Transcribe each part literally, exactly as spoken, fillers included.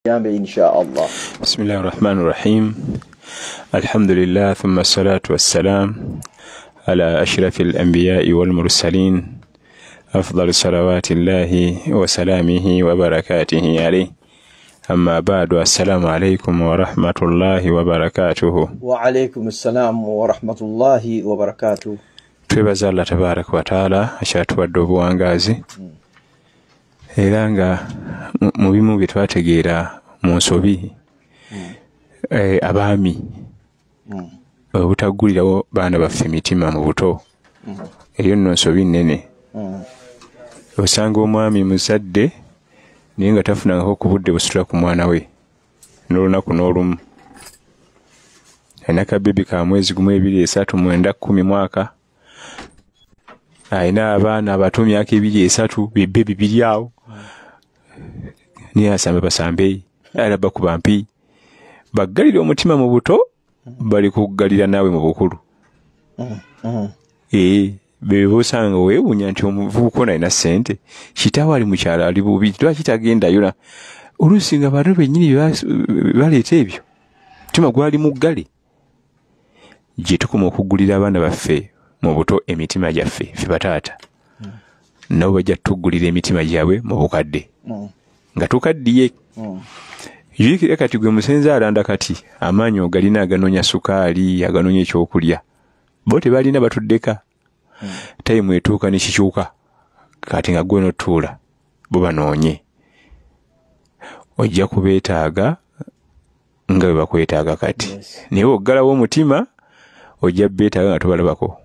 إن شاء الله. بسم الله الرحمن الرحيم. الحمد لله ثم الصلاة والسلام على أشرف الأنبياء والمرسلين أفضل صلوات الله وسلامه وبركاته عليه. أما بعد، السلام عليكم ورحمة الله وبركاته. وعليكم السلام ورحمة الله وبركاته. twebaza Allah tabarak wa taala akyatuwadde obuwangazi era nga mu bimu bye twategeera mu nsobi eh, abaami obutaggulirawo baana baffe emitima mu buto eyo nno nsobi nnene. Osanga omwami muzadde naye nga tafunangako ku budde busitula ku mwana we n'olunaku n'olumu, alina kabebi ka mwezi gumu ebiri esatu mwenda kkumi mwaka, alina abaana abato myaka ebiri esatu bibbe bibiri awo, niye asamba basambe alaba ku bampi baggalira omutima mu buto bali kuggalira naawe mu bukulu. ee bebe bosanga weewuunya nti omuvubuka ono alina ssente, kitaawe ali mukyalo ali bubi, lwaki tagendayo? Na oluusi nga bantu bennyini baleeta ebyo mutima gwali muggale. Gye tukoma okuggulira abaana baffe mu buto emitima gyaffe ffe bataata, nabo bajja tuggulira emitima gyabwe mu bukadde nga tukaddiye. Yikire kati gwe musenze alanda kati amaanyi ogalina aganoonya sukaali, aganoonya ekyokulya, bo tebalina batuddeka. Tayimu etuuka ne kikyuka kati nga gwe n'otuula bo banoonye. Ojja kubeetaaga nga bwe bakwetaaga kati, naye oggalawo omutima ojja beetaaga nga tobalabako.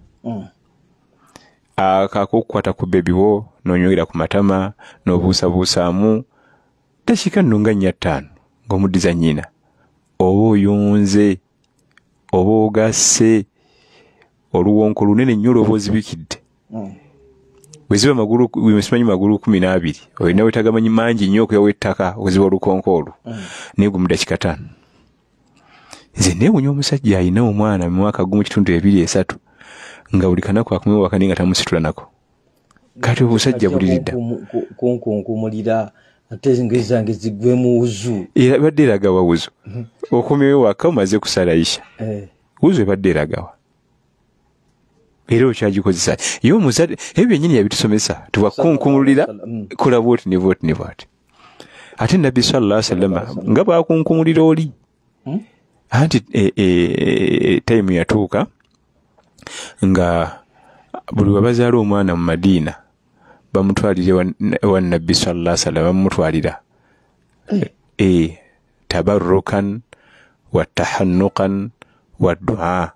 Akakukwata ku bebi wo n'onywera ku matama n'obuusabuusaamu dakiika nno nga nnya ttaano ng'omuddiza nnyina, oba oyonze oba ogasse oluwonko lunene nnyo lw'oba ozibikidde. Bwe ziba magulu, simanyi magulu kumi n'abiri olina wetagamanyi mangi nnyo okuyawa ettaka okuziba olukonko olwo, naye gwe mu dakiika ttaano. Nze neewuunya omusajja alina omwana mu mwaka gumu kitundu ebiri esatu nga buli kanaku akumye wakani nga tamusitula nako. Kati obusajja buliridda kunkunkumulira ate ngezange zigwe mu wuzu, era badde eragawa wuzu okumyewo waka omaze kusalayisha wuzu ebadde eragawa era okyagikozesa ye omuzadde. Ebyo byennyini yabitusomesa tubakunkumulira kola bwoti ne bwoti ne bwoti. Ate Nabbi sallallahu alaihi wasallam nga bwakunkumulira oli anti tayimu yatuuka nga buli wabazaala omwana mu Madiina bamutwalire wa Nabbi sallallahu alaihi wasallam, bamutwalira e tabarrukan wa tahannuqan wa du'a,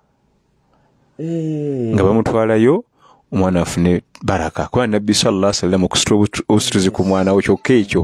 nga bamutwalayo omwana afune baraka. Kwa Nabbi sallallahu alaihi wasallam okusitula obusituzi ku mwana we kyokka ekyo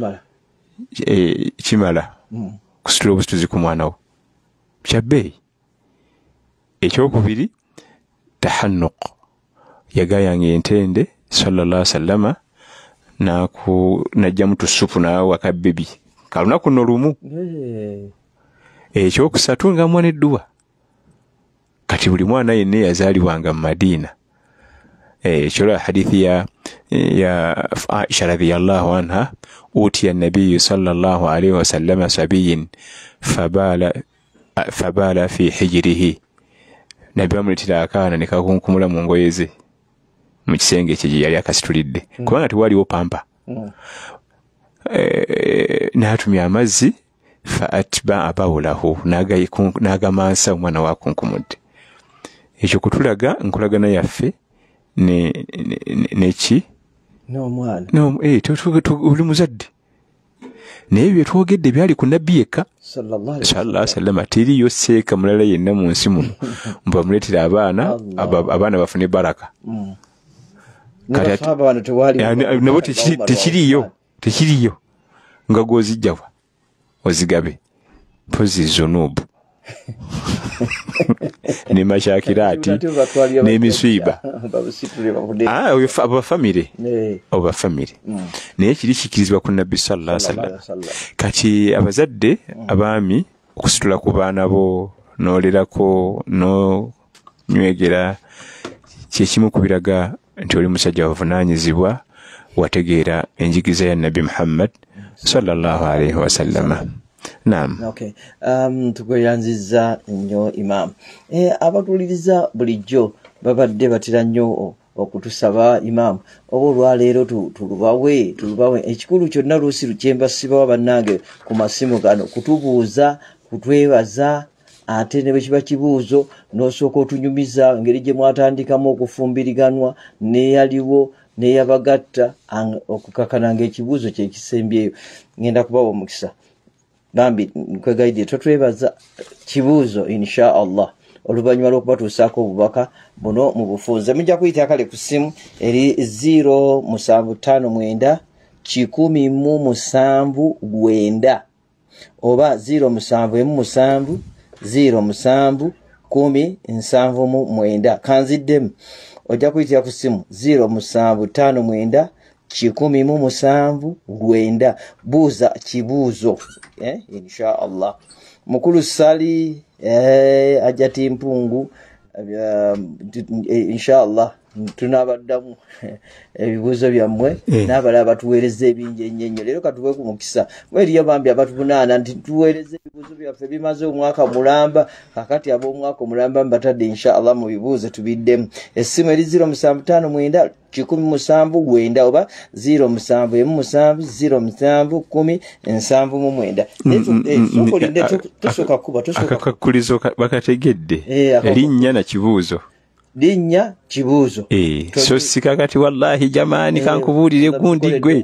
kimala kusitula obusituzi ku mwana we kyabbeeyi. Ekyokubiri tahannuq, yagayanga entende sallallahu alaihi wasallam naku najjamu tusupu nawe wakabebi kalunaku nno lumu. Ekyokusatu nga mwana edduwa. Kati buli mwana yenna yazaalibwanga mu Madiina. Ekyola hadithi ya ya Aisha radhiyallahu anha, utiya nabiyyu sallallahu alaihi wasallam sabiyin fabala fabala fi hijrihi, Nabbi amuletera akaana ne kakunkumula mu ngoye ze mu kisenge kye yali akasitulidde kubanga tewaliwo pampa. N'atumya amazzi fa atba abawulahu, n'agamansa omwana wakunkumudde. Ekyo kutulaga nkolagana yaffe neki n'omwana oli muzadde, naye bye twogedde byali ku Nabbi yekka sallallahu alaihi wasallam. Tiriyo seeka mulala yenna mu nsi muno mbamuleetera abaana abaana bafune baraka. Nabo tekiriyo tekiriyo nga gwozijjawa ozigabe mpozi zonubu ne mashakirati n'emiswiba abafamire obafamire naye kiri kikirizibwa ku Nabbi sallallahu alaihi wasallam. Kati abazadde abaami okusitula ku baana bo n'olerako n'onywegera kyekimu ku biraga nti oli musajja wavunaanyizibwa wategeera enjigiza ya Nabi Muhammad sallallahu alayhi wa sallam. Naam. Okay. Um tugoyanziza nnyo Imam. Eh abatuliriza bulijjo babadde batira nnyo okutusaba Imam. Obulwa leero tulubawe tulubawe ekikulu kyonna lusi lukyemba sibawa bannange ku masimu gano kutubuuza kutwebaza ate ne bekiba kibuuzo n'osooka otunyumiza ngeri gye mwatandikamu okufumbiriganwa neyaliwo neyabagatta okukakananga ekibuuzo kye kisembyeyo. Ngenda kubawa omukisa bambi nkwegaidde totwebaza kibuuzo insha Allah oluvannyuma lw'okubatuusaako obubaka buno mu bufunze. Mujja kuyita kale ku ssimu eri zero musanvu ttaano mwenda kikumi mu musanvu lwenda oba zero musanvu emu musanvu zero musanvu kumi nsanvu mu mwenda. Kanziddemu ojja kuyitira ku ssimu zero musanvu ttaano mwenda kikumi mu musanvu lwenda. Buuza kibuuzo eh insha Allah. Mukulu Sali eh ajati mpungu uh, insha Allah tunabaddamu ebibuuzo byammwe n'abalala batuweereza ebingi ennyo. Leero katuwe ku mukisa weriyo bambi abatuvunaana nti tuweereze ebibuuzo byaffe bimaze omwaka mulamba kakati ab'omwaka omulamba mbatadde insha Allah mu bibuuzo tubiddemu. Essimu eri zero musanvu ttaano mwenda kikumi musanvu lwenda oba zero musanvu emu musanvu zero musanvu kumi nsanvu mu mwenda. Sokolinde tusooka kuba tusooka akakulizo bakategedde erinnya na kibuuzo linnya kibuuzo eh so sikakati wallahi jamani kankubuulire gundi gwe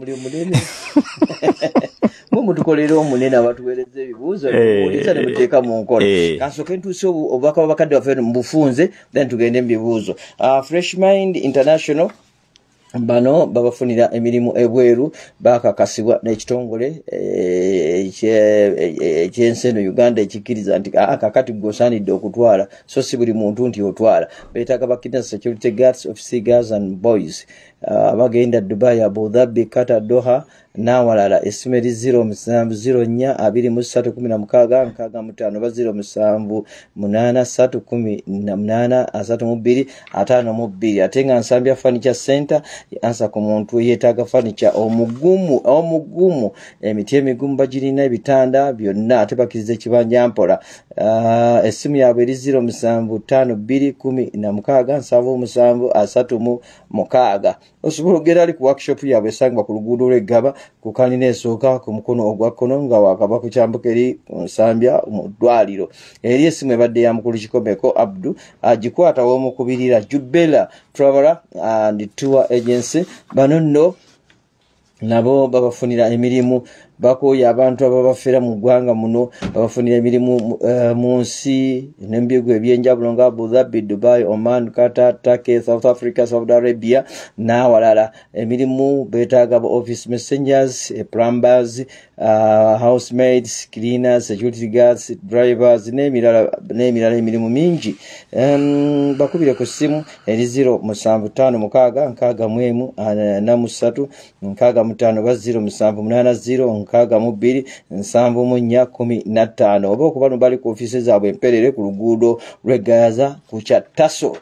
mumu tukolera omunene abatuweereza ebibuuzo oliza ne muteeka mu nkola kansooke ntuuse obubaka bw'abakadde waffe mu bufunze then tugende mu bibuuzo. Fresh Mind International bano babafunira emirimu ebweru bakakasibwa n'ekitongole ekyensi eno Uganda ekikkiriza nti kakati gwosaanidde okutwala so si buli muntu nti otwala. Beetaaga bakina security guards officer girls and boys abagenda Dubai, Abu Dhabi, Qatar, Doha n'awalala. Essimu eri zero musanvu zero nnya abiri mu ssatu kumi na mukaaga nkaaga mu ttaano oba zero musanvu munaana ssatu kumi na munaana asatu mu bbiri ataano mu bbiri. Ate nga Nsambya Furniture Center ansa ku muntu yeetaaga furniture omugumu omugumu emiti emigumu bagirina ebitanda byonna ate bakiriza ekibanja mpola. Uh, essimu yaabwe eri zero musanvu ttaano bbiri kumi na mukaaga nsanvu musanvu asatu mu mukaaga. Osobola ogenda ali ku workshop yaabwe esangibwa ku luguudo lw'Eggaba ku kanina esooka ku mukono ogwa kkono nga wakava ku kyambuka eri Nsambya mu ddwaliro. Eri essimu ebadde ya mukulu Kikomeko Abdu agikwata w'omukubirira Jubela Traveler and Tour Agency. Bano nno nabo babafunira emirimu bakoya abantu ababafera mu ggwanga muno babafunira emirimu uh, mu nsi n'ebigo ebyenjawulo nga Abu Dhabi, Dubai, Oman, Qatar, Turkey, South Africa, Saudi Arabia n'awalala. Emirimu beetaaga office messengers, plumbers, uh, housemaids, cleaners, security guards, drivers n'emirala n'emirala emirimu mingi. Um, bakubire ku ssimu eri zero musanvu ttaano mukaaga nkaaga mu emu ana mu ssatu nkaaga mu ttaano oba zero musanvu munaana zero nkaaga mu bbiri nsanvu mu nnya kumi na ttaano oba okuba no bali ku ofiisi zaabwe emperere ku luguudo lw'Egaza ku Kyataso.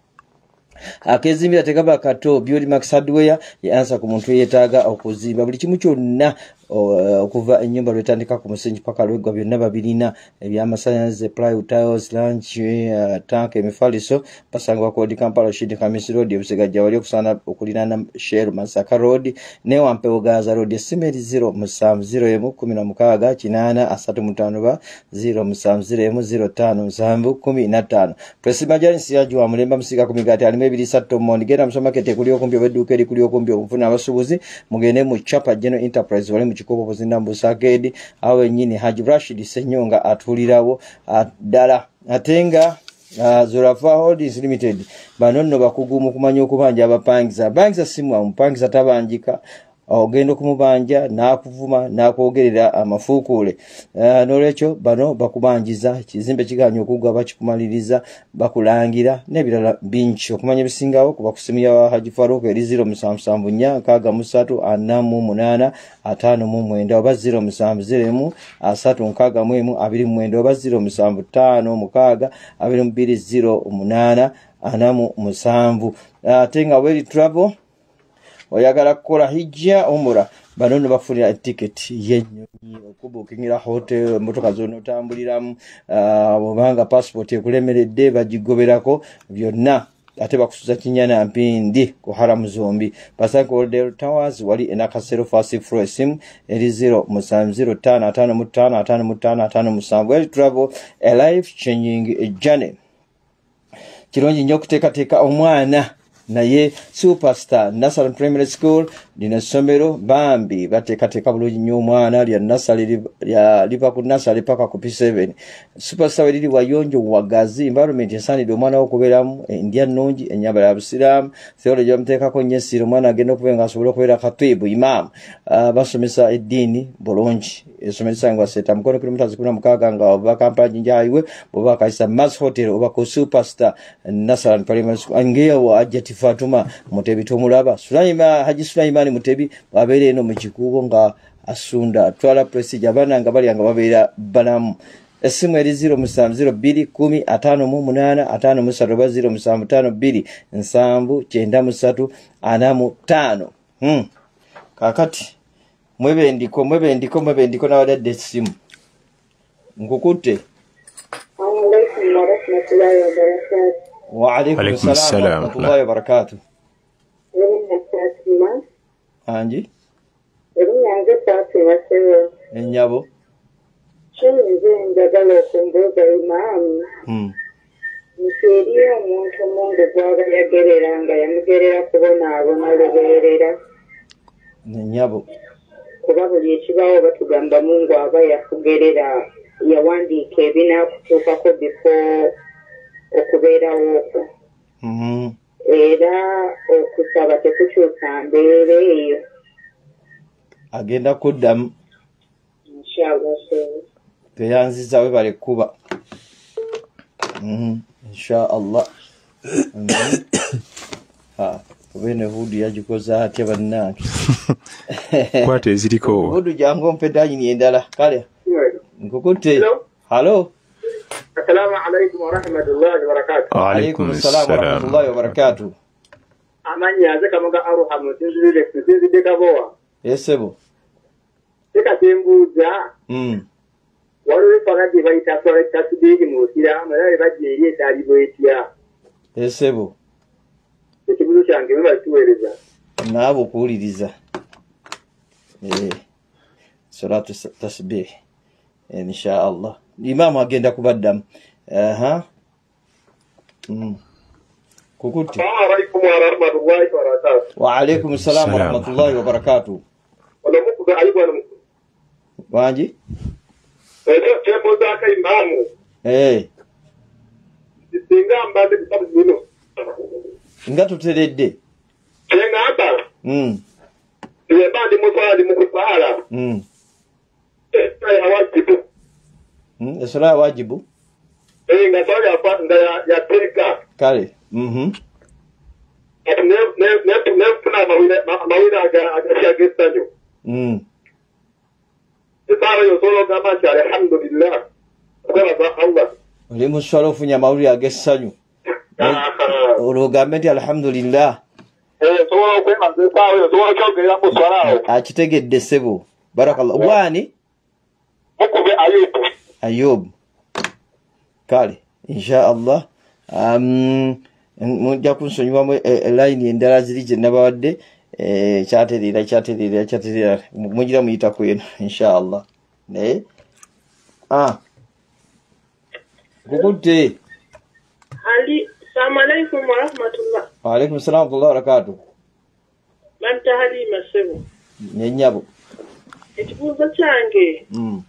Akezimbira tekaba kato Beauty Max Hardware yansa ku muntu yeetaaga okuzimba buli kimu kyonna okuva ennyumba lwetandika ku musingi paka lwegwa byonna babirina ebyamasannyalaze plywood tiles lunch uh, tank emifaliso basangwa ku Kampala Shidi Kamisi Road ebusegajja wali okusana okuliraana Shell Masaka Road ne Wampewo Gaza Road. Essimu eri zero musanvu zero emu kumi na mukaaga kinaana asatu mu ttaano ba zero musanvu zero emu zero ttaano musanvu kumi na ttaano. Presi Majansi yajuwa mulemba musiga ku migati alimu ebiri ssatu Mondi genda mu supermarket kuli okumbi obedduuka eri kuli okumbi okufuna abasuubuzi mugende mu Chapa General Enterprise wali mu kikopo buzinambu sakedi awe nyini Haji Rashid Senyonga atulirawo ddala atenga uh, Zurafa Holdings Limited bano nno bakugu mu kumanya okubanja abapangiza bangiza simu amupangiza tabanjika ogenda okumubanja n'akuvuma n'akwogerera amafuukuule. Uh, n'olwekyo bano bakubanjiza kizimbe kiganya okugwa bakikumaliriza bakulangira n'ebirala bingi okumanya ebisingawo kuba ku simu ya Haji Farouk eri zero musanvu musanvu nnya nkaaga mu ssatu ana mu munaana ataano mu mwenda oba zero musanvu zero emu asatu nkaaga mu emu abiri mu mwenda oba zero musanvu ttaano mukaaga abiri mu bbiri zero munaana ana mu musanvu. Ate nga Weli Travel oyagala kukola hijja umura bano no bafunira ticket yennyonyi okubukingira hotel motoka zonotambuliramu obanga passport ekulemeredde bagigoberako byonna ate bakusuza kinyana mpindi ku Haramu Zombi Pasanko Hotel Towers wali enakasero fast floor sim eri zero musanvu zero tano atano mutano atano mutano atano musanvu well travel a life changing journey kirungi nnyo okuteekateeka omwana naye Superstar Nursery Primary School lina ssomero bambi bateekateeka bulungi nnyo omwana lya nursery lya liva ku nursery paka ku P seven Superstar we liri wayonjo wagazi environment esaanidde omwana okubeeramu endya nnungi ennyambala ya busiraamu theology bamuteekako nnyo essira omwana agenda okubeera nga asobola okubeera khatibu imaamu uh, basomesa eddiini bulungi essomero lisangibwa Seta Mukono kilomita kumi na mukaaga nga oba Kampala Jinja Highway oba Kaisa Mass Hotel oba ku Superstar Nursery Primary School ngeyo ajjati Fatuma Mutebi tomulaba Sulaima Haji Sulaimani Mutebi babeere eno mu kikuubo nga asunda twala prestige abana nga bali nga babeera balamu esimu eri zero musanvu zero bbiri kumi atano mu munaana atano mu ssatu oba zero musanvu ttaano bbiri nsanvu kyenda mu ssatu ana mu ttaano hmm. Kakati mwebendiko mwebendiko mwebendiko n'abadadde essimu nkukutte wa alaykum salaam wa rahmatullahi wa barakatuh anji Erinyange Fatima Sero. Enyabo. Kiyinza njagala okumbuuza imaamu. Mm. Nti omuntu mungu gwaba yagerera nga yamugerera kubonaabona lubeerera. Enyabo. Kuba buli ekibaawo batugamba mungu aba yakugerera yawandiika ebinaakutuukako before okubeerawo okwo. Mm-hmm. Era okusaba tekukyusa mbeera eyo. Agenda kuddamu inshallah teyanziza we bale kuba mhm inshallah mhm ha bene hudu yajikoza atya bannange kwate ziriko hudu jango mpedanyi ni endala kale nkukutte halo assalamu alaykum wa rahmatullahi wa barakatuh wa alaykum assalam wa rahmatullahi wa barakatuh amanya ze kamuga aruhamu tinzire tinzire kaboa yesebo Eka tembuza mm waliwo pagati bayita kwa tasbihi mu Islam era bagiye etali bwetya yesebo ekibuzo kyange bwe batuwereza nabo kuwuliriza eh salatu tasbih insha Allah imam agenda kubaddamu aha mm kukuti assalamu alaykum wa rahmatullahi wa barakatuh wa alaykum assalam wa rahmatullahi wa barakatuh wala mukuga alikuwa wanji ejo tembuza ka imamu eh singa mbade kitabu bino nga tuteredde tenga aba mm ye bandi musala mu kusala mm eh hawajibu mm esala wajibu eh nga swali hapa nda ya teka kale mhm ne ne ne ne kuna mawira mawira aga aga gestanyo mm Sara yo solo kama cha alhamdulillah. Kwa Allah. oli muswala ofunya amawulire ag'essanyu olwogambe nti alhamdulillah akitegedde ssebo barakallah bwani Ayub kale insha Allah um mujja kunsonyiwamu line endala ziri gye nabawadde eh kyaterera kyaterera kyaterera mugira muyita kweno insha Allah ne ah gugude Ali assalamu alaykum wa rahmatullah wa alaykum assalam wa rahmatullahi wa barakatuh Manta Halima Sebo nenyabo ekibuuzo kyange mm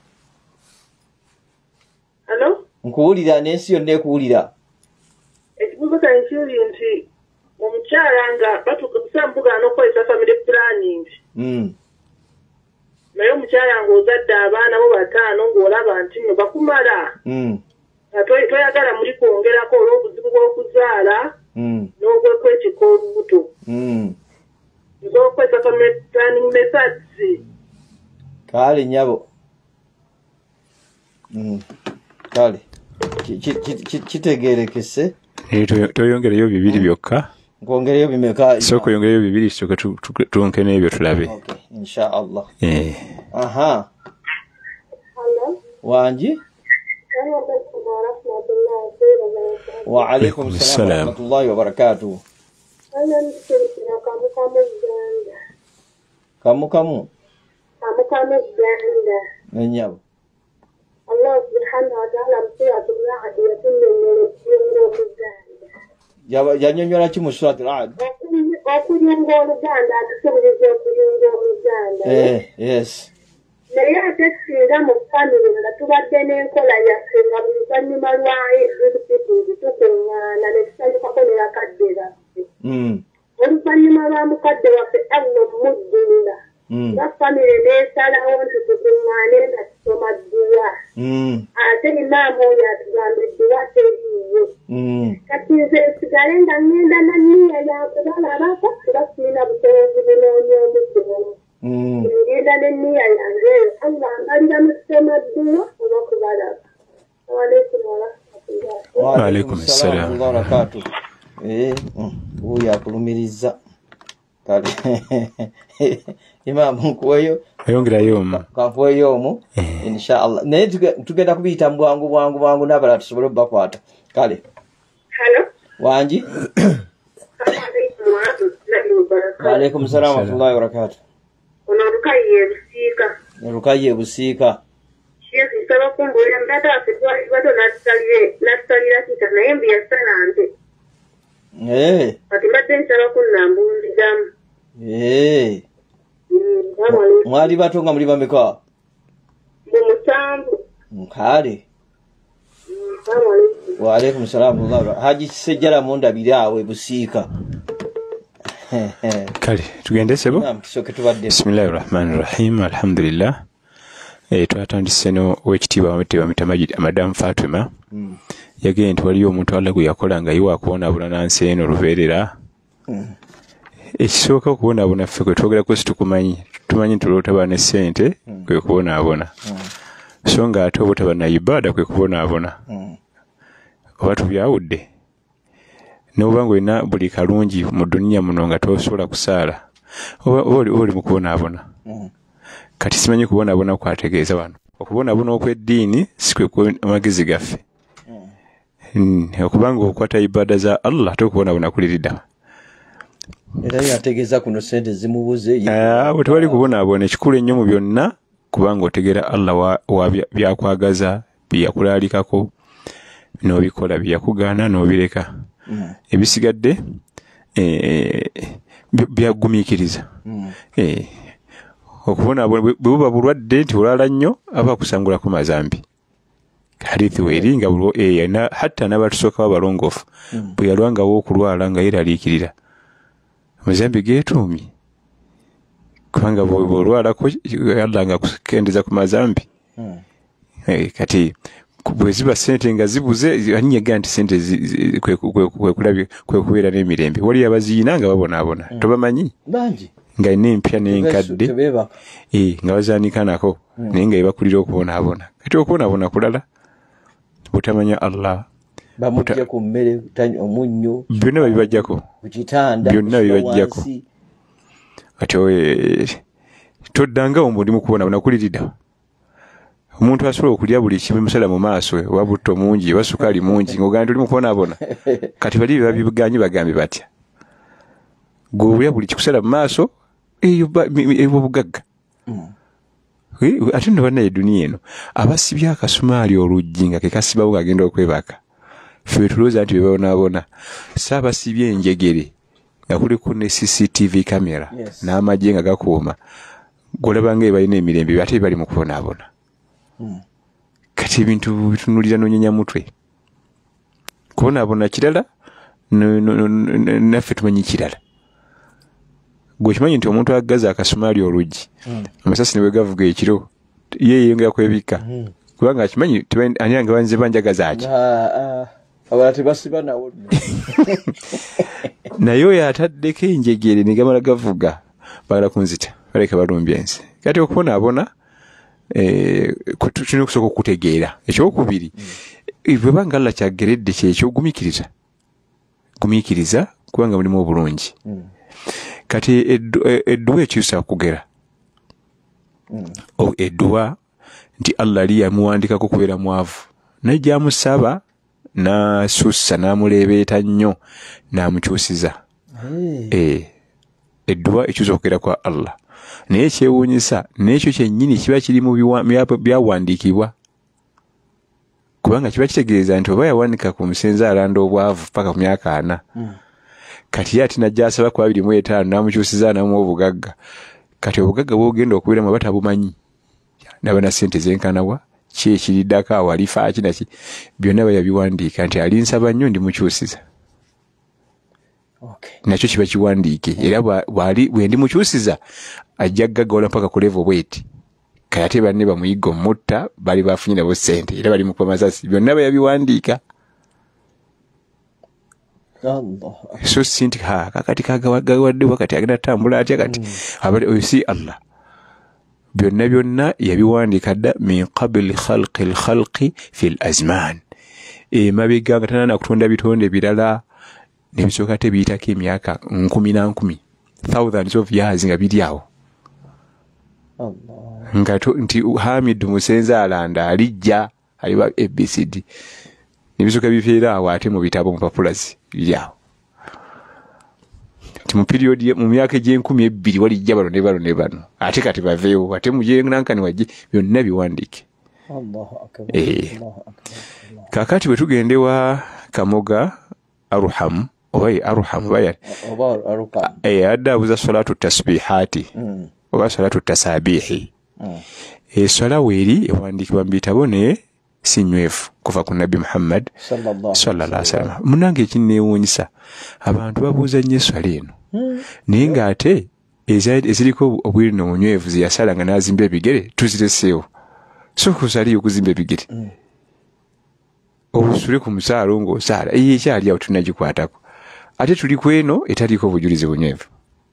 Hello nkuwulira n'ensi yonna ekuwulira ekibuuzo kyange kiri nti omukyala nga batuuka kusambuga n'okukozesa family planning mm naye omukyala ng'ozadde abaana bo bataano ng'olaba nti nno bakumala mm toyagala muli kwongerako olw'obuzibu bw'okuzaala mm n'obwekwekika olubuto mm nz'okukozesa family planning methods kale nyabo mm kale kitegeerekese toyongereyo bibiri byokka ngongereyo bimeka soko yongereyo bibiri soko tuonke n'ebyo tulabe okay insha Allah eh aha Hello. wanji wa alaykum assalam wa rahmatullahi wa barakatuh kamu kamu kamu kamu ganda nenyabo Allah subhanahu wa ta'ala msuratul ra'd yakunnu ganda yaba yanyonyola ki mu suratul ra'd okunyonga oluganda atusobozesa okunyonga oluganda eh yes naye ate singa mu famire nga tubadde n'enkola yaffe nga buli luvannyuma lwa eidulfitiri tukuŋŋaana ne tusanyukako ne bakadde baffe oluvannyuma lwa mukadde waffe allah muddulira nga famire n'esalawo nti tukuŋŋaane nga tusoma dduwa ate imaamu oyo atugamba edduwa teriiyo kati nze sigale nga ŋŋenda na nniya yakubalabako kuba sirina busobozi bunoonya omusobola ngenda n'enniya yange eyo allah mbalira mu kusoma dduwa oba kubalaba wa alaykum assalam wa barakatuh eh oyo akulumiriza kale imam nkuweyo ayongerayo omu kankuweyo omu inshallah naye tugenda kubiyita bwangu bwangu bwangu n'abala tusobole bakwata kale hello wanji wa alaykum assalam wa rahmatullahi wa barakatuh ono lukaye busiika lukaye busiika Sheikh nsaba kumbulira mdata waffe twali bato natusalire natusalira kita naye mbu yasala nte eh kati mbadde nsaba kunnambuliramu eh mwali bato nga muli bameka mu musanvu nkale wa alaykum assalam wa haji sejjala mundabira awe busiika kale tugende sebo bismillahir rahmanir rahim alhamdulillah eh twatandise no wekitiba ameteba mitamajid madam Fatima mm. yagenda nti waliyo omuntu Allah gwe yakola nga yiwa kuona bulana nseno luverera mm. ekisooka okuona abona ffe kwe twogera ko situkumanyi tumanyi tulota bane sente mm. kwe kuona abona mm. so nga ate obutaba na ibada kwe kuona abona mm. watu byawudde n'obango ina buli kalungi mu dunia muno nga tosobola kusaala oli oli mukuona abona mm. kati simanyi kubona abona kwategeeza wano okubona abona okw'eddiini sikwe amagezi gaffe mm. okubanga okwata ibada za Allah tokubona abona kulirida era yategeeza kuno sente zimubuze ah bwe twali kubona abona ekikulu ennyo mu byonna kubanga otegeera Allah wa, wa byakwagaza byakulalikako n'obikola byakugaana n'obireka mm. ebisigadde eh byagumiikiriza mm. eh okubona bwe bulwadde nti olala nnyo aba kusangula ku mazambi hadithi weringa bulwo eh na hatta n'abatusooka balongofu mm. bwe yalwanga wo okulwala nga yeraliikirira mazambi geetuumye kubanga bwe olwala ko yalanga kukendeza ku mazambi mm. eh kati bwe ziba sente nga zibuze anyega nti sente kwe kwe kulabye kwe kubeera n'emirembe wali abaziina nga babona abona mm. tobamanyi banji nga nempya n'enkadde eh nga bazaanika nako mm. naye nga ebakulira okubona abona kati okubona abona kulala butamanya Allah bamutya ku mmere omunnyo byonna babibajjako ku kitanda byonna babibajjako kati oye toddanga omulimu kubona abona kulirida omuntu asobola okulya buli kimu musala mu maaso wa butto mungi wa sukali mungi ng'ogamba tuli mu kubona abona kati bali babiganye bagambe batya gobya buli kikusala mu maaso eyo ebo bugagga mm. ate no bana edunia eno abasibya akasumaali olujji nga kekasibawo agenda okwebaka ffe tulooza nti bebabonaabona saabasibye enjegere nga kuliko ne C C T V camera yes. n'amagye nga gakuuma golabanga ebalina emirembe ate bali mu kubonaabona mm. kati ebintu bitunulira n'onyenya mutwe kubonaabona kirala naffe tumanyi kirala gwe kimanyi nti omuntu agaza akasumaali olujji mm. amasasi ne gavuga ekiro yeye nga kwebika mm. kubanga kimanyi ani anga banze banjagaza aki ah abala tebasiba nawo nayo yataddeko enjegere ne gamala gavuga bagala kunzita baleka balumbye ensi kati okubona abona eh kutune kusoko kutegeera ekyokubiri mm. bwe banga Allah kyageredde kyekyo gumikiriza gumikiriza kubanga mulimu obulungi. Mm. Kati edduwa ekyusa kugera. Mm. O edduwa nti Allah ali yamuwandikako kubeera mwavu. Najja amusaba n'asussa n'amuleebeeta nnyo n'amukyusiza. Hey. Eh, edduwa ekyusa kugera kwa Allah. Naye kyewuunyisa n'ekyo kyennyini kiba kiri mu byawandiikibwa. Kubanga kiba kitegeeza nti oba yawanika ku musenze alanda obwavu paka ku myaka ana. Mm. Kati ati najja asaba ku abiri mu etaano n'amukyusiza n'amuwa obugagga. Kati obugagga bw'ogenda okubeeramu aba tabumanyi. Naba na ssente zenkanawa ki ekiriddako awo alifa ki naki byonna bayabiwandiika nti alinsaba nnyo ndimukyusiza. Okay. Nakyo kiba kiwandiike era bwali bwe ndimukyusiza ajja gagawala mpaka ku level bweti. Kati ate banne bamuyigga omutta bali bafunye nabo ssente era bali mu kuba masasi byonna bayabiwandiika. Allah. So sinti ha kakati kagawadde wakati agenda tambula atya kati mm. abali oyisi Allah byonna byonna yabiwandiika dda min qabli khalqi al-khalqi fi al-azman. E mabiga gatana na kutonda bitonde birala nebisooka tebiyitako emyaka nkumi na nkumi thousands of years nga biri awo. Allah. Nga nti Hamid Musenze alanda alijja aliba A B C D nebisooka bifiira awo ate mu bitabo mu papulazi biri awo. Mu period mu myaka egy'enkumi ebbiri walijja bano ne bano ne bano ate kati baveewo ate mu gyenankani wajje byonna biwandiike. Allahu akbar. Eh. Kakati bwe tugende wa Kamoga Arham oba Arham baya oba Arham eh adabuza salatu tasbihati mm. oba salatu tasabihi mm. e sala weri ewandiikibwa mu bitabo ne sinywefu kuva ku Nabi Muhammad sallallahu alaihi wasallam. Munange kinneewuunyisa abantu babuuza nnyo eswala eno naye ng'ate eziriko obwiri n'omunywevu ziyasala nga n'azimba ebigere tuzireseewo so kusaliyo okuzimba ebigere obusule ku musaalo ng'osaala eyo ekyali awo tunagikwatako ate tuli ku eno etaliko obujulizi bunywevu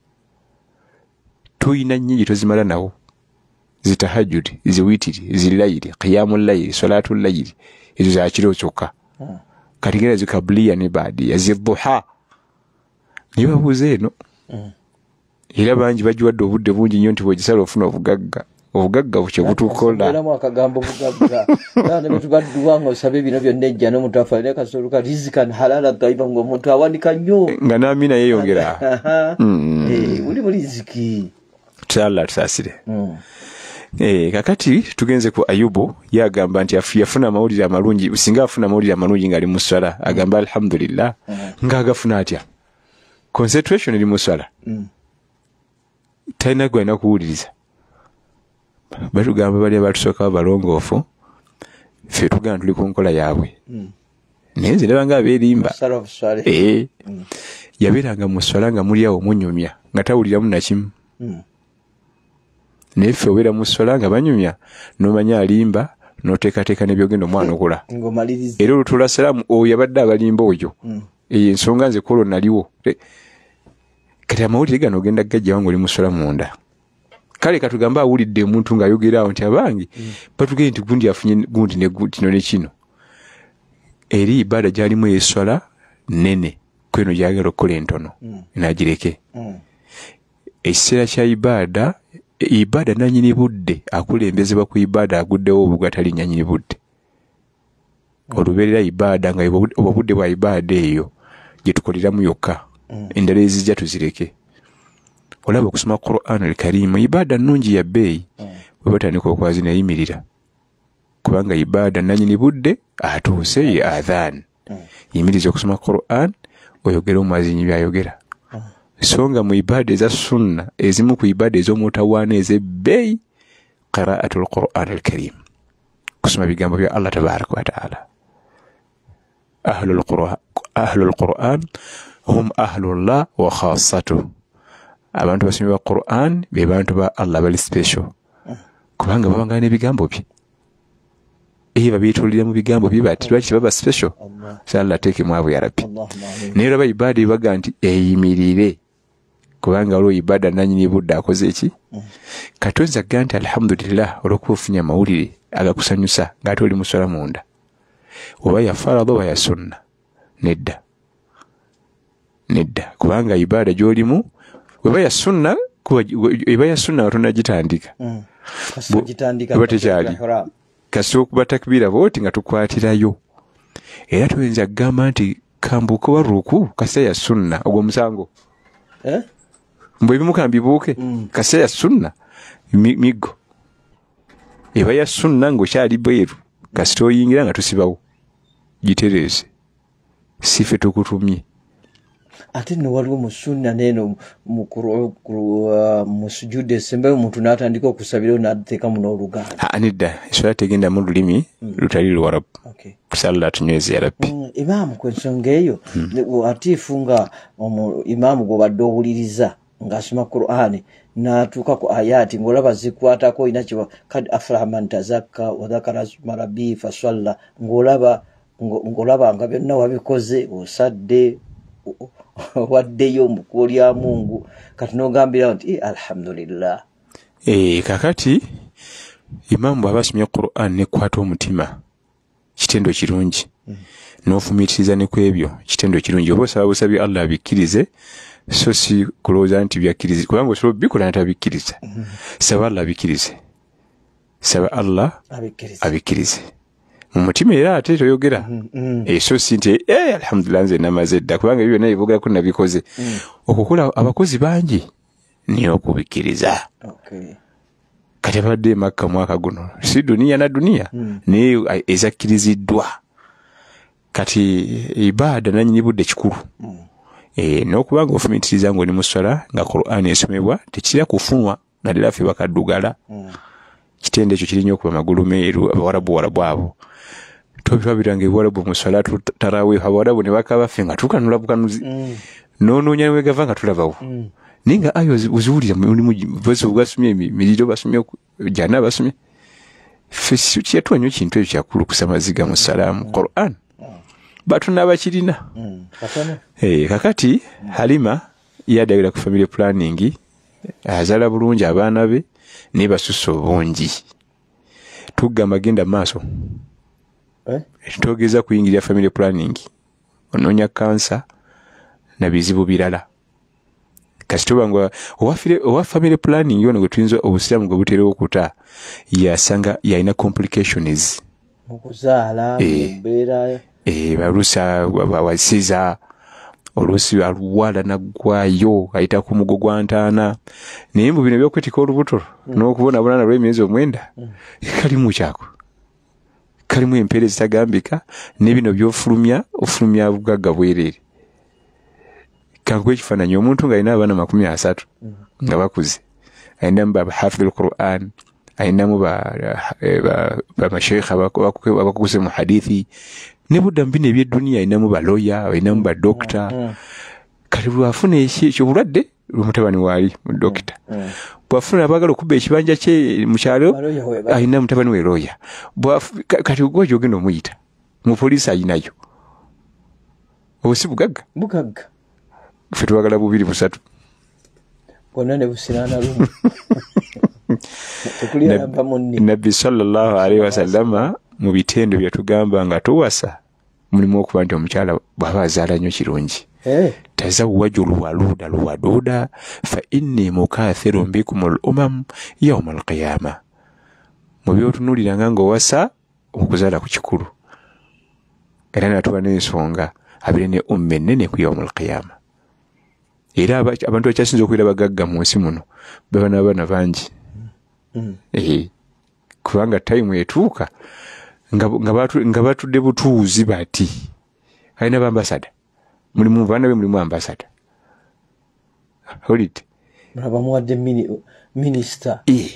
tuyina nnyingi tozimala nawo zitahajjudi ziwitiri zilayiri qiyamul layli salatul layli ezo za kiro kyokka kati gera zikabliya ne baadi yazidduha niba buze eno era bangi bajiwadde obudde bungi nnyo nti bwegisala ofuna obugagga obugagga buke butukola era mwakagambo bugagga nane betubadduwa ng'osabe bino byonna ejja n'omuntu afaire kasoluka rizikan halala gaiba ng'omuntu awanika nnyo nga n'amina yeeyongera uli mu riziki Allah tusaasire. Eh kakati tugenze ku Ayubu yagamba nti yafuna amawulire amalungi singa afuna amawulire amalungi ngali mu swala agamba alhamdulillah nga agafuna atya concentration eri mu swala taina gwe na kuwuliriza batugamba bali abatusooka balongoofu ffe tugamba tuli ku nkola yaabwe naye nze ndaba nga abeerimba eh yabeeranga mu swala nga muli awo munyumya nga tawuliramu nakimu nefe obera musola nga banyumya nomanya alimba noteekateeka nebyogenda omwana okola era olutula salaamu oyo yabadde abalimba oyo eyo ensonga nze kolo naliwo kati amawulire gano ogenda gajja wange oli musola munda kale katugamba awulidde omuntu ng'ayogeraawo nti abangi batugende nti gundi afunye gundi ne kino ne kino eri ibada gyalimu ey'eswala nene kweno gyagala okukola entono naagireke ekiseera kya ibada ibada nanyini budde akulembezebwa ku ibada aguddewo obugatali nyanyini budde olubeerera ibada nga obudde bwa ibada eyo gye tukoleramu yokka endala ezijja tuzireke olaba okusoma Qur'an al-Karim ibada nnungi ya bbeeyi bwe batandika okwazi neyimirira kubanga ibada nanyini budde atuuse ye adhan yimiriza okusoma Qur'an oyogera omwazinyi byayogera songa mu ibada eza sunna ezimu ku ibada ez'omutawaana ez'ebbeeyi qira'atul Qur'an al-Karim kusoma bigambo bya Allah tabaraka wa ta'ala ahlul Qur'an ahlul Qur'an hum ahlullah wa khassatuh abantu basomera Qur'an be bantu ba Allah bali special kubanga babanga n'ebigambo bye eyo babitulira mu bigambo bye bati lwaki baba special sala teke mwavu ya rabbi naye raba ibada ibaga nti eyimirire kubanga olwo ibada nanyini budde akoze eki katonza ganti alhamdulillah olwokufunya mawulire agakusanyusa ng'ate oli musala munda oba ya faradha oba ya sunna nedda nedda kubanga ibada gyolimu weba ya sunna kuba weba ya sunna watona gitandika mm. kasi gitandika batekyali kasi okuba takbira boti nga tukwatirayo era tuwenza kugamba nti kambuko waruku kasi ya sunna ogwo musango eh mbwe bimukambibuuke mm. kasi ya sunna migo eba ya sunna ngo kyali bweru kasi toyingira nga tusibawo gitereze sife tukutumye ate no waliwo mu sunna neno mu mu sujude sembe omuntu n'atandika okusabira n'ateeka muno oluganda ha nidda iswala tegenda mu lulimi mm. lutali lwarabu okay salla tunyweze ya rabbi mm, imaamu kwensonga eyo mm. atiifu nga imaamu gw'obadde owuliriza ng'asoma Qur'ani n'atuuka ku ayati ng'olaba zikwatako ina kiba kad aflaha man tazakka wa dhakara isma rabbihi fasalla ng'olaba ng'olaba nga byonna wabikoze osadde waddeyo mu kulya Mungu kati n'ogambira nti alhamdulillah eh kakati imamu abasomye Qur'an ne kwata omutima kitendo kirungi mm. n'ofumitiriza ne kwebyo kitendo kirungi oba osaba busabi Allah abikirize so si kulowooza nti byakkirize kubanga osobola bikola ntabikkiriza mm. saba Allah abikirize saba Allah abikirize mu mutima era ate toyogera mm, mm. e so si nti eh alhamdulillah nze namaze dda kubanga byo naye bogera ko nabikoze mm. okukola abakozi bangi niyo okubikiriza okay kati badde Makka mwaka guno si dunia na dunia mm. ni ezakkiriziddwa kati ibada nanyini budde kikulu mm. e n'okubanga ofumitiriza ngo ni musala nga Qur'an esomebwa tekira kufunwa nadira fe bakaddugala mm. kitende ekyo kirinyo okuba magulu meeru abawarabu warabu abo tobifabirange warabu musalatu tarawih abawarabu ne bakaba fe nga tukanula bukanuzi mm. nononya we gavanga tulabawo mm. ninga ayo uzuulira mulimu bose bwasumye miliro basumye jana basumye fesi kyetwanyo kintu ekyo kyakulu kusamaziga mu salamu mm. Qur'an mm. batu nabakirina mm. eh kakati Halima yadabira ku family planning azala bulungi abaana be ne basuso bongi tugamba genda maaso eh togeza kuyingira family planning ononya cancer na bizibu birala kasitobangwa owafire owa family planning yone gutwinzo obusiramu gwe butero okuta yasanga yaina complications mukuzala mbera eh barusa wasiza olusi alwala nagwayo ayita ku mugo gwantana nimbu bino byokwetika olubuto mm. n'okubona bulana lw'emyezi omwenda mm. kali mu kyako kali mu empere zitagambika ne bino byofulumya ofulumya bugagga bwerere kangwe kifananyi omuntu nga ina abana makumi asatu mm. nga bakuze aina mbaba hafidhul Qur'an aina mu ba ba, ba mashaykh abakuze mu hadithi ne budda mbine bye dunia ina mu ba lawyer ina mu ba doctor mm. kalibu afune iki cyo bulwadde mutabani wali mu doctor mm. bwafuna abagalo kubbe ekibanja kye mu kyalo aina mutabani we lawyer bwafu kati ugojo ogendo muyita mu police ayinayo obusi bugagga bugagga fitu bagala bubiri busatu konane busirana lumu tukulia namba munni Nabi sallallahu alaihi wasallama mu bitendo bya tugamba nga tuwasa mulimu okuba nti omukyala bwaba azaala nnyo kirungi eh tazawwaju luwaluda luwaduda fa inni mukathirun bikum al-umam yawm al-qiyamah mu byotunulira nga owasa okuzaala ku kikulu era natuba n'ensonga abire ne umme nene ku yawm al-qiyamah era abantu bakyasinza okwira bagagga mu nsi muno baba n'abaana bangi mm. eh kubanga time etuuka nga batudde butuuzi bati alina bambasada mulimu baana be mulimu ambasada holid bamuwadde minister eh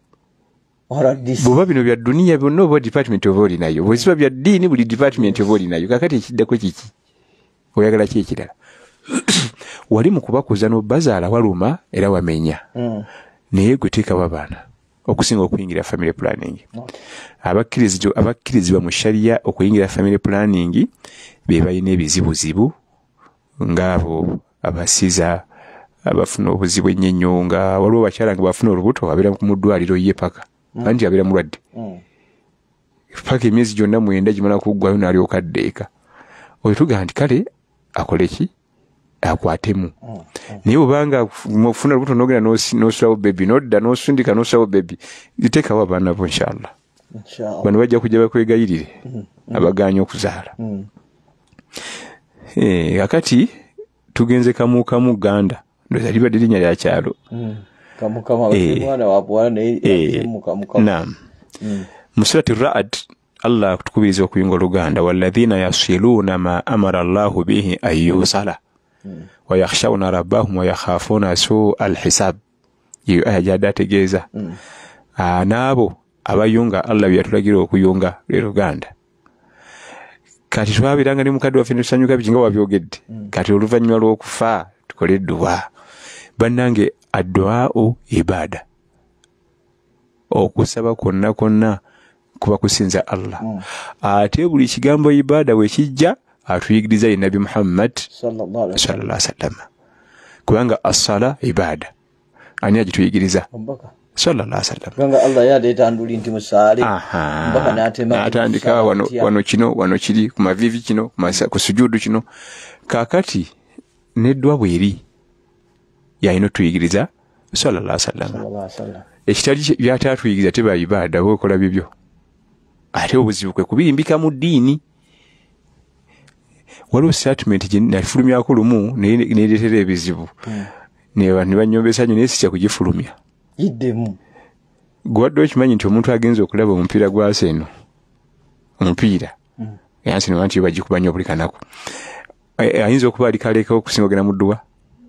buba bino bya dunia byonna oba department of all nayo bwesiba bya dini buli department of all nayo kakati ekiddako kiki oyagala ki ekirala wali mu kubakuza n'obazaala waluma era wamenya mm. naye gwe teekawo abaana okusinga okuyingira family planning okay. abakkirizi abakkirizibwa mu sharia okuyingira family planning be balina ebizibuzibu ng'abo abasiza abafuna obuzibu ennyo nga waliwo bakyala nga bafuna olubuto abeera mu ddwaliro ye paka mm. anti abeera mulwadde mm. paka emyezi gyonna mwenda gimala kuggwayo n'alyoka addeeka oyo tugaa nti kale akole ki akwatemu naye obanga mufuna lubuto nogenda nosulawo bebi nodda nosundika nosulawo bebi ziteekawo abaana bo inshallah bano bajja kujja bakwegayirire abaganya okuzaala kakati tugenze kamukamu Uganda ndoza libadde linnya lya kyalo naam mu surati Ra'd Allah tukubiriza okuyunga Oluganda walladhina yasiluna ma amara Allahu bihi ayyusala wa yakhshawna rabbahum wa yakhafuna su'a al-hisab iyo aya jadategeeza nabo abayunga Allah byatulagira okuyunga Oluganda kati twabiranga ne mukadde waffe tusanyuka bijinga wabyogedde kati oluvannyuma lw'okufa tukole dua bannange addu'a ibada okusaba kwonna kwonna kuba kusinza Allah ate buli kigambo ibada we kijja atuyigiriza ye Nabi Muhammad sallallahu alaihi wasallam kubanga as-sala ibada ani ajituyigiriza sallallahu alaihi wasallam kubanga Allah yaleeta nduli nti musale mpaka n'atema atandika wano wano kino wano kiri ku mavivi kino ku sujudu kino kakati neddwa bweri yayino tuyigiriza sallallahu alaihi wasallam ekitali byatuyigiriza teba ibada bokola bibyo ate obuzibu kwe kubiyimbika mu ddiini waliwo statement gye nafulumyako lumu neeretera ebizibu ne banyombesa nnyo naye sijja kugifulumya yiddemu gwadde okimanyi nti omuntu agenza okulaba omupiira gwa Arsenal omupiira Arsenal wanti bagikuba nnyo buli kanaku ayinza okuba alikaleka okusinga ogenda mu dduwa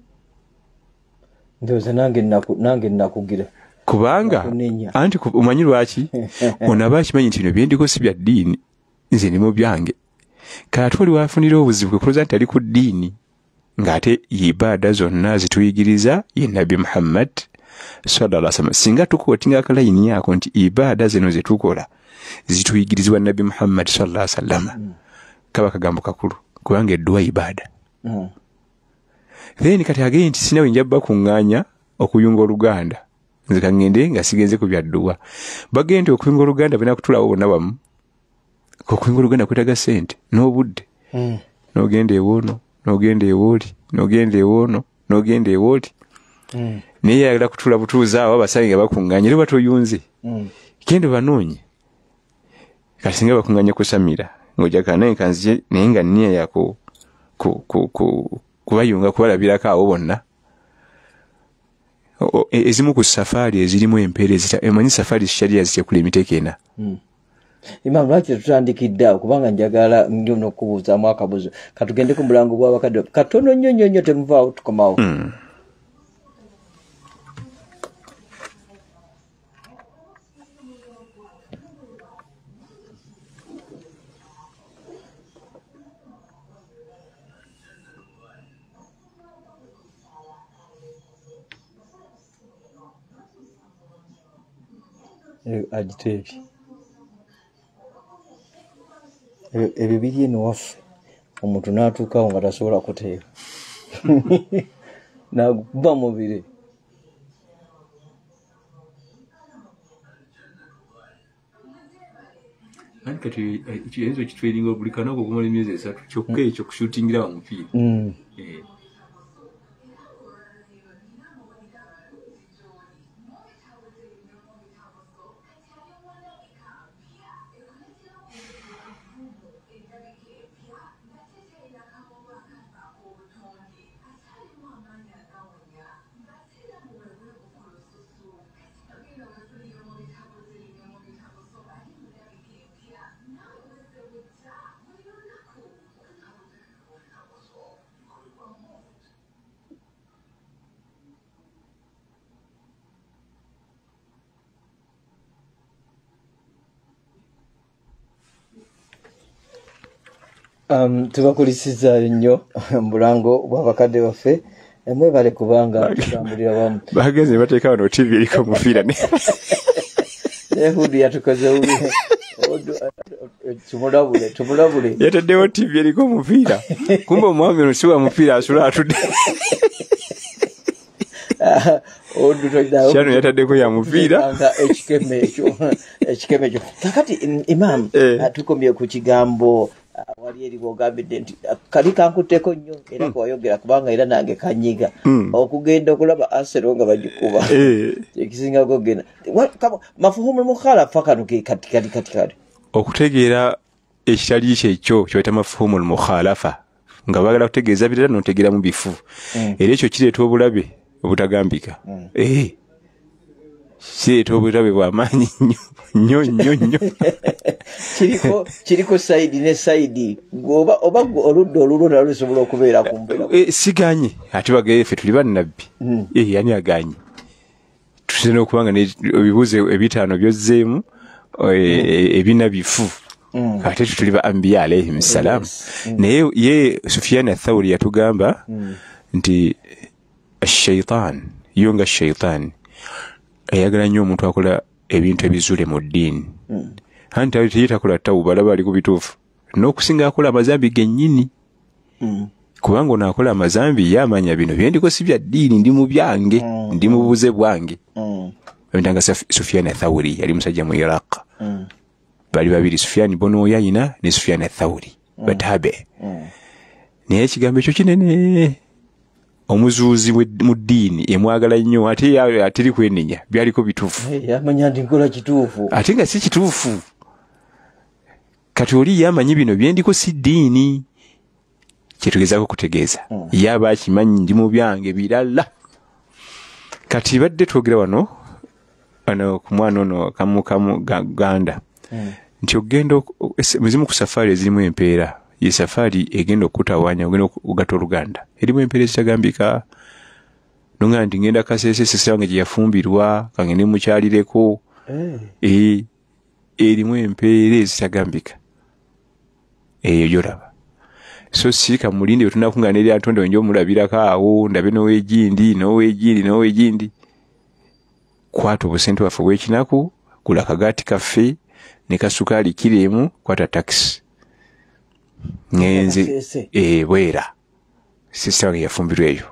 ndoza nange nange nakugira kubanga anti umanyi lwaki onaba akimanyi nti bino byendiko si bya ddiini nze ndimo byange kati oli wafunira obuzibu kuloza nti ali ku ddiini ng'ate ibada zonna zituyigiriza ye Nabi Muhammad sallallahu alaihi wasallam singa tukootinga akalayini yako nti ibada zino zetukola zituyigirizibwa Nabi Muhammad sallallahu alaihi wasallam kaba kagambo kakulu kubanga edduwa ibada then kati again nti sinawe njabba kuŋŋaanya okuyunga Oluganda nze kangende nga sigenze ku byadduwa bagende okuyunga Oluganda bina kutulawo bonna wamu okuyunga Oluganda kwetaga ssente n'obudde n'ogenda ewoono n'ogenda ewooli n'ogenda ewoono n'ogenda ewooli naye yagala kutula butuuza awo abasayi nga bakuŋŋaanya era batoyunze kende banoonye kati singa bakuŋŋaanya kusamira ng'ojjaka naye kanzije naye nga nniya yako kubayunga kubalabirako awo bonna ezimu ku safari ezirimu empeereza emanyi safari sharia zitekula emiteeko ena Imam lwaki tutandikidde awo kubanga njagala nnyo n'okubuuzaamu akabuzo katugende ku mulango gw'abakadde katono nnyo nnyo nnyo temuvaawo tukomawo agiteebi ebyo biri eno waffe omuntu n'atuukawo nga tasobola kuteeba naguba mubire kati ekiyinza okitwelinga buli kanako okumala emyezi esatu kyokka ekyo kushutingira omupiira Um, tubakulisiza nnyo mulango bw'abakadde baffe mwebale kubanga tutambulira wamu bageze bateeka wano T V eriko mufiira ne ehudi yatukoze uli tumulabule tumulabule yataddewo T V eriko mufiira kumbe omwami ono siwa mufiira asula atudde Shano yataddeko ya mufiira ekikeme ekyo ekikeme ekyo kakati Imam tukomye ku kigambo wali eri bw'ogambidde nti kali kankutteko nnyo era kwayogera kubanga era nange kanyiga okugenda okulaba Arsenal nga bagikuba ekisingako ogenda mafuhumu mukhalafa kano ke kati kati kati kati okutegeera ekitali kyekyo kyoyita mafuhumu mukhalafa nga bagala kutegeeza birala notegeera mu bifu era ekyo kireeta obulabe obutagambika eh kireeta obulabe bw'amaanyi nnyo nnyo nnyo kiriko kiriko sayidi ne sayidi oba oba oludda olulwo nalwo lusobola okubeera ku mbeera siganye ate bagere ffe tuli bannabbi eh yani aganye tusina okubanga ebibuuzo ebitaano byozzeemu ebina bifu ate tuli ba anbiya alayhim salam naye ye Sufyan ath-Thawri yatugamba nti ash-shaytan yonga ash-shaytan ayagala nnyo omuntu akola ebintu ebizule mu ddiini anti ayitakola tawuba alaba ali ku bituufu n'okusinga akola amazambi gennyini kubanga onaakola amazambi yamanya bino byendiko si bya ddiini ndi mu byange ndi mu bubuze bwange babitanga Sufyan ath-Thawri yali musajja mu Iraq bali babiri Sufyan bono yayina ne Sufyan ath-Thawri batabe naye ekigambo ekyo kinene omuzuuzi mu ddiini emwagala nnyo ate yawe atiri kwenenya byaliko bituufu yamanya ndi nkola kituufu ate nga si kituufu kati oli yamanyi bino byendiko si ddiini kyetugezaako kutegeeza yaba akimanyi ndi mu byange birala kati badde twogera wano wano ku mwana ono kamu kamu ganda nti ogenda muzimu ku safari ezirimu empeera ye safari egenda okutawaanya ogenda okugata oluganda erimu empeera ezitagambika nonga nti ngenda Kasese sisi wange gye yafumbirwa kangende mukyalireko eh erimu empeera ezitagambika eyo gyolaba so sika mulinde bwe tunakungana eri atonde onjo omulabirako awo ndabe n'owegindi n'owegindi n'owegindi kwata obusente bwaffe bw'ekinaku gula kagaati kaffe ne kasukaali kiremu kwata taxi ngenze eh bwera sisi wange yafumbirwa eyo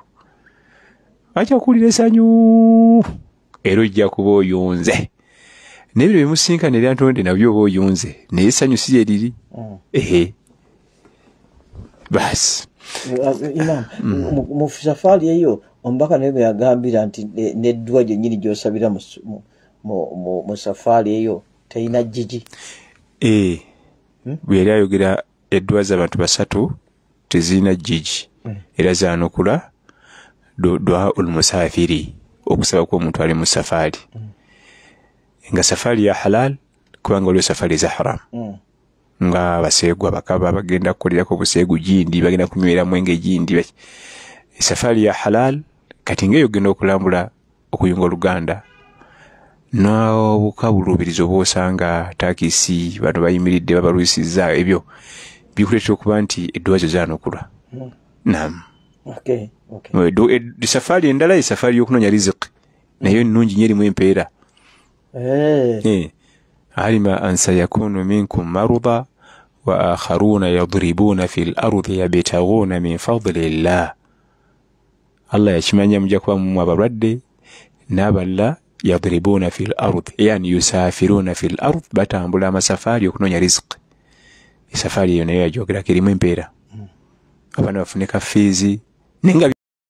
acha kulira essanyu era ojja kuba oyunze nebiro bimusinkana eri atonde nabyo oba oyunze naye essanyu si lye liri ehe basi imam mu safari eyo ombaka naye yagambira nti neddwa gyennyini gy'osabira mu safari eyo teyina jjiji eh bwe yali ayogera eddwa z'abantu basatu tezirina jjiji era zaanukula dua ul musafiri okusaba kw'omuntu ali mu safari nga safari ya halal kubanga olwo safari za haram nga baseegwa bakaba bagenda kukolirako buseegu gindi bagenda kunywera mwenge gindi safari ya halal kati ngeyo genda okulambula okuyunga oluganda n'obukabulubirizo bw'osanga takisi bano bayimiridde babaluusiza ebyo bikuleetera okuba nti eddwa zo zaanukula naam okay okay do safari endala ye safari y'okunoonya riziki nayo nnungi nnyo erimu empeera eh alima an sayakunu minkum maruda wa akharuna yadribuna fil ardi yabtaghuna min fadlillah Allah yakimanya mujja kuba mu abalwadde n'aballa yadribuna fil ardi yani yusafiruna fil ardi batambula amasafari okunoonya riziki safari yo nayo yajogera kirimu empeera abana bafunika fiizi ninga